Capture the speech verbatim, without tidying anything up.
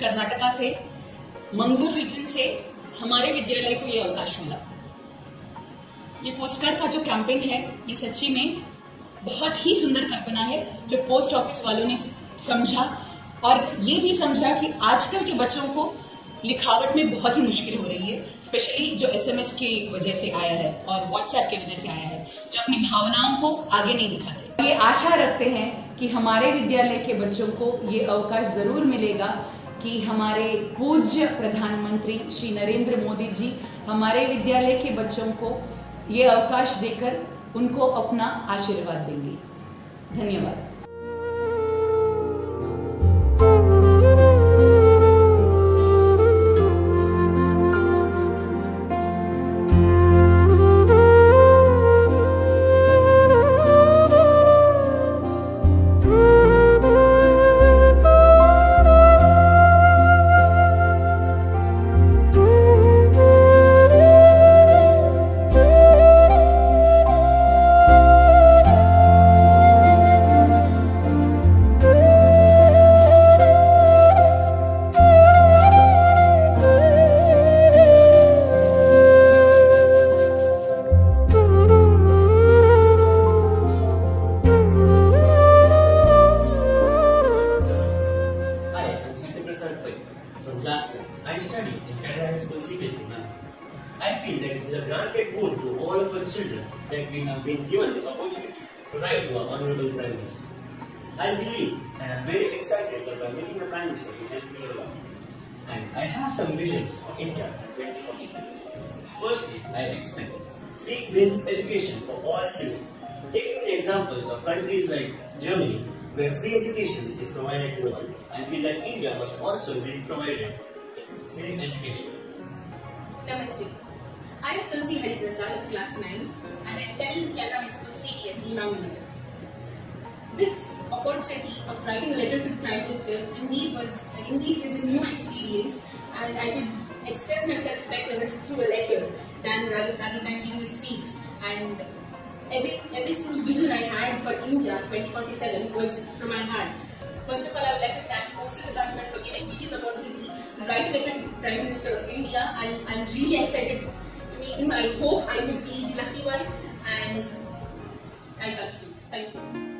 कर्नाटका से मंगलूर रीजन से हमारे विद्यालय को ये अवकाश मिला। ये पोस्टकार्ड का जो कैंपेन है ये सच्ची में बहुत ही सुंदर कल्पना है जो पोस्ट ऑफिस वालों ने समझा और ये भी समझा कि आजकल के बच्चों को लिखावट में बहुत ही मुश्किल हो रही है, स्पेशली जो एसएमएस की वजह से आया है और व्हाट्सएप की वजह से आया है, जो अपनी भावनाओं को आगे नहीं दिखाते। ये आशा रखते हैं कि हमारे विद्यालय के बच्चों को ये अवकाश ज़रूर मिलेगा कि हमारे पूज्य प्रधानमंत्री श्री नरेंद्र मोदी जी हमारे विद्यालय के बच्चों को ये अवकाश देकर उनको अपना आशीर्वाद देंगे। धन्यवाद। From class one, I study in Canada High School C B S E now. I feel that this is a granted boon to all of us children that we have been given this opportunity to write to our Honorable Prime Minister. I believe and I am very excited that by meeting the Prime Minister will help me a lot. And I have some visions for India in twenty forty-seven. Firstly, I expect free basic education for all children. Taking the examples of countries like Germany, where free education is provided to all, I feel that India must also be provided free education. Namaste. I am Tulsi Hariprasad of class nine and I study in Canada High School C B S E Mangalore. This opportunity of writing a letter to the Prime Minister indeed was indeed is a new experience, and I could express myself better through a letter than rather, rather than giving a speech. And every every single vision I had for India twenty forty-seven was from my heart. First of all, I would like to thank the Postal Department for giving me this opportunity to write a letter to the Prime Minister of India, and I'm really excited to meet him. I hope I would be the lucky one, and I got you. Thank you.